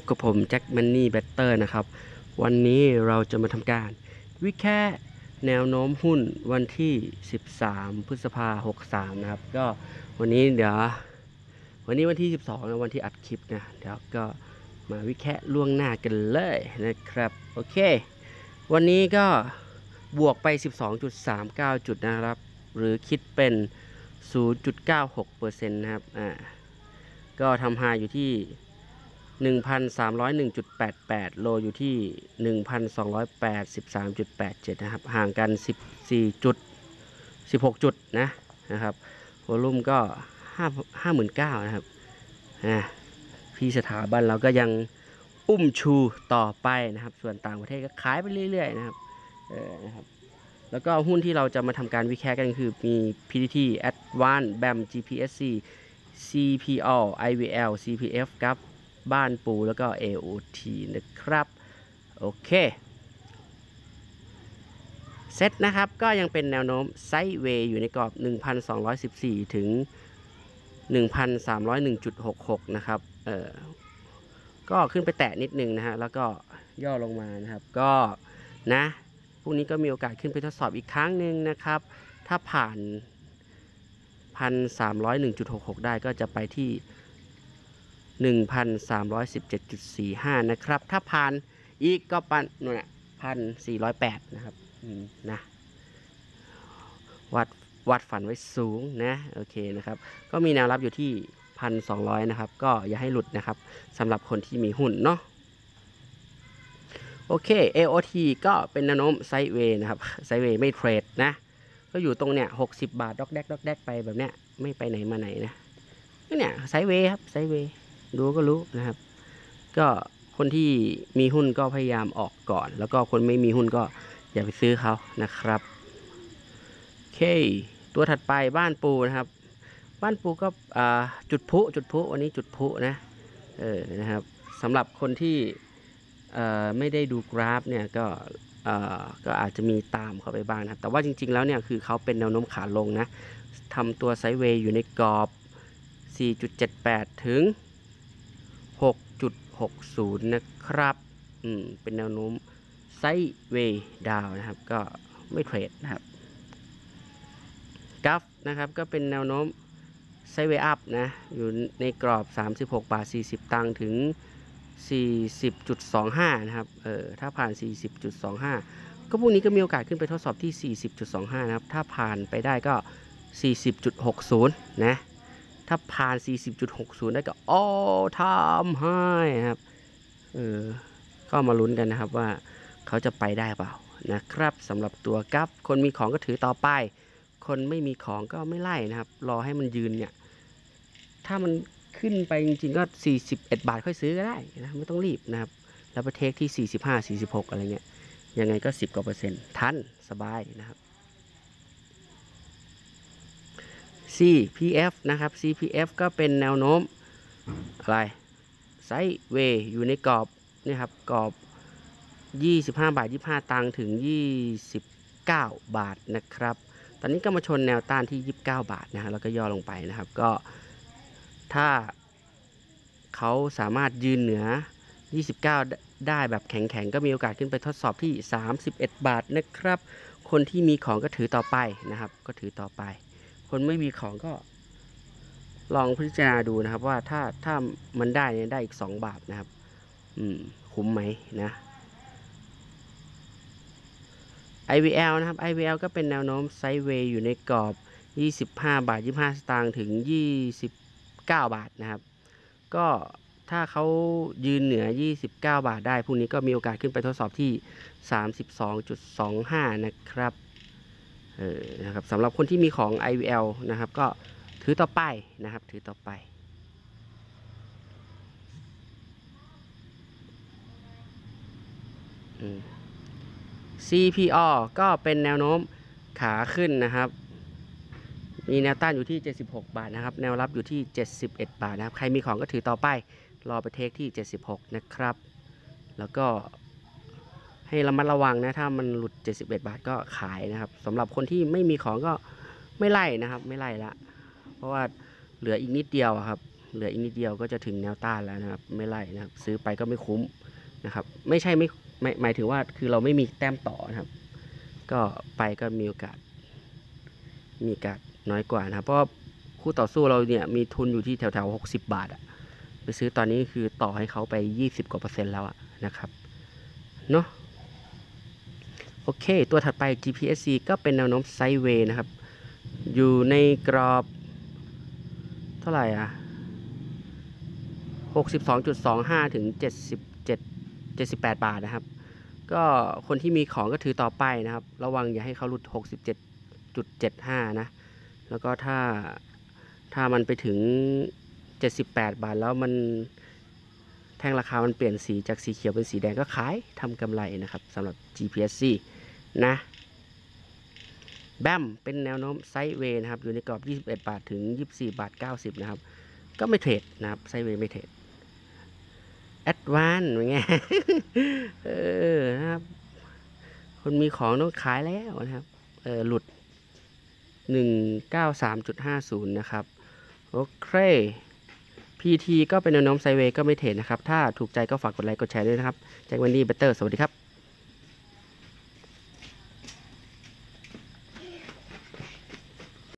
กับผมแจ็คมันนี่แบตเตอร์นะครับวันนี้เราจะมาทำการวิเคราะห์แนวโน้มหุ้นวันที่13พฤษภาคม63นะครับก็วันนี้วันนี้วันที่12นะวันที่อัดคลิปนะเดี๋ยวก็มาวิเคราะห์ล่วงหน้ากันเลยนะครับโอเควันนี้ก็บวกไป 12.39 จุดนะครับหรือคิดเป็น 0.96% นะครับก็ทำไฮอยู่ที่ 1,301.88 โลอยู่ที่ 1,283.87 นะครับห่างกัน14จุด16จุดนะครับวอลุ่มก็59,000นะครับพี่สถาบันเราก็ยังอุ้มชูต่อไปนะครับส่วนต่างประเทศก็ขายไปเรื่อยๆนะครับนะครับแล้วก็หุ้นที่เราจะมาทำการวิเคราะห์กันคือมี PTT Advance BAM GPSC CPO IVL CPF ครับบ้านปูแล้วก็ AOT นะครับโอเคเซตนะครับก็ยังเป็นแนวโน้มไซด์เวย์อยู่ในกรอบ 1,214 ถึง 1,301.66 นะครับก็ขึ้นไปแตะนิดนึงนะฮะแล้วก็ย่อลงมานะครับก็นะพรุ่งนี้ก็มีโอกาสขึ้นไปทดสอบอีกครั้งหนึ่งนะครับถ้าผ่าน 1,301.66 ได้ก็จะไปที่ 1,317.45 นะครับถ้าผ่านอีกก็ปันนู่นน่ะ 1,408 นะครับนะวัดฝันไว้สูงนะโอเคนะครับก็มีแนวรับอยู่ที่ 1,200 นะครับก็อย่าให้หลุดนะครับสำหรับคนที่มีหุ้นเนาะโอเค AOT ก็เป็นแนวโน้มไซด์เวย์นะครับไซด์เวย์ไม่เทรดนะก็อยู่ตรงเนี้ย60 บาทด็อกแดกไปแบบเนี้ยไม่ไปไหนมาไหนนะเนี่ยไซด์เวย์ครับไซด์เวย์ดูก็รู้นะครับก็คนที่มีหุ้นก็พยายามออกก่อนแล้วก็คนไม่มีหุ้นก็อย่าไปซื้อเขานะครับโอเคตัวถัดไปบ้านปูนะครับบ้านปูก็จุดพลุวันนี้จุดพลุนะนะครับสำหรับคนที่ไม่ได้ดูกราฟเนี่ยก็อาจจะมีตามเข้าไปบ้างนะครับแต่ว่าจริงๆแล้วเนี่ยคือเขาเป็นแนวโน้มขาลงนะทำตัวไซด์เวย์อยู่ในกรอบ 4.78 ถึง 6.60 นะครับเป็นแนวโน้มไซด์เวย์ดาวนะครับก็ไม่เทรดนะครับกราฟนะครับก็เป็นแนวโน้มไซด์เวย์อัพนะอยู่ในกรอบ 36.40 บาทถึง 40.25 นะครับถ้าผ่าน 40.25 ก็พวกนี้ก็มีโอกาสขึ้นไปทดสอบที่ 40.25 นะครับถ้าผ่านไปได้ก็ 40.60 นะถ้าผ่าน 40.60 ได้ก็ all time high นะครับก็มาลุ้นกันนะครับว่าเขาจะไปได้เปล่านะครับสำหรับตัวกราฟคนมีของก็ถือต่อไปคนไม่มีของก็ไม่ไล่นะครับรอให้มันยืนเนี่ยถ้ามันขึ้นไปจริงๆก็41 บาทค่อยซื้อก็ได้นะไม่ต้องรีบนะครับแล้วไปเทคที่45 46อะไรเงี้ยยังไงก็10 กว่า%ทันสบายนะครับ CPF นะครับ CPF ก็เป็นแนวโน้มอะไรไซด์เวย์อยู่ในกรอบนี่ครับกรอบ25 บาท 25 ตังค์ถึง29 บาทนะครับตอนนี้ก็มาชนแนวต้านที่29 บาทนะแล้วก็ย่อลงไปนะครับก็ถ้าเขาสามารถยืนเหนือ29ได้แบบแข็งๆก็มีโอกาสขึ้นไปทดสอบที่31 บาทนะครับคนที่มีของก็ถือต่อไปนะครับก็ถือต่อไปคนไม่มีของก็ลองพิจารณาดูนะครับว่าถ้ามันได้เนี่ยได้อีก2 บาทนะครับคุ้มไหมนะ IVL นะครับ IVL ก็เป็นแนวโน้มไซด์เวย์อยู่ในกรอบ25 บาท 25 สตางค์ถึง29 บาทนะครับก็ถ้าเขายืนเหนือ29 บาทได้พรุ่งนี้ก็มีโอกาสขึ้นไปทดสอบที่ 32.25 นะครับนะครับสำหรับคนที่มีของ IVL นะครับก็ถือต่อไปนะครับถือต่อไปCPO ก็เป็นแนวโน้มขาขึ้นนะครับมีแนวต้านอยู่ที่76 บาทนะครับแนวรับอยู่ที่71 บาทนะครับใครมีของก็ถือต่อไปรอไปเทคที่76นะครับแล้วก็ให้ระมัดระวังนะถ้ามันหลุด71 บาทก็ขายนะครับสำหรับคนที่ไม่มีของก็ไม่ไล่นะครับไม่ไล่ละเพราะว่าเหลืออีกนิดเดียวครับเหลืออีกนิดเดียวก็จะถึงแนวต้านแล้วนะครับไม่ไล่นะครับซื้อไปก็ไม่คุ้มนะครับไม่ใช่ไม่หมายถึงว่าคือเราไม่มีแต้มต่อนะครับก็ไปก็มีโอกาสน้อยกว่านะครับเพราะคู่ต่อสู้เราเนี่ยมีทุนอยู่ที่แถวๆ60 บาทอะไปซื้อตอนนี้คือต่อให้เขาไป20 กว่า%แล้วอะนะครับเนาะโอเคตัวถัดไป GPSC ก็เป็นแนวโน้มไซด์เวย์นะครับอยู่ในกรอบเท่าไหร่อ่ะ62.25 ถึง 78 บาทนะครับก็คนที่มีของก็ถือต่อไปนะครับระวังอย่าให้เขาหลุด 67.75 นะแล้วก็ถ้ามันไปถึง78 บาทแล้วมันแท่งราคามันเปลี่ยนสีจากสีเขียวเป็นสีแดงก็ขายทำกำไรนะครับสำหรับ GPSC นะแบมเป็นแนวโน้มไซด์เวย์นะครับอยู่ในกรอบ21 บาทถึง 24 บาท 90 นะครับก็ไม่เทรดนะครับไซด์เวย์ไม่เทรดแอดวานซ์เป็นไง นะครับคนมีของต้องขายแล้วนะครับหลุด 193.50 นะครับโอเค PT ก็เป็นแนวโน้มไซด์เวย์ก็ไม่เทรดนะครับถ้าถูกใจก็ฝากกดไลค์กดแชร์ด้วยนะครับแจ็คแวนดี้เบเตอร์สวัสดีครับ